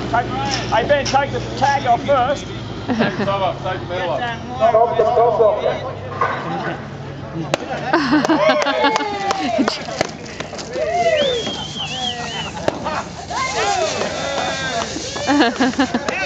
Hey Ben, take the tag off first. Take the top off, take the metal off. Ha ha ha.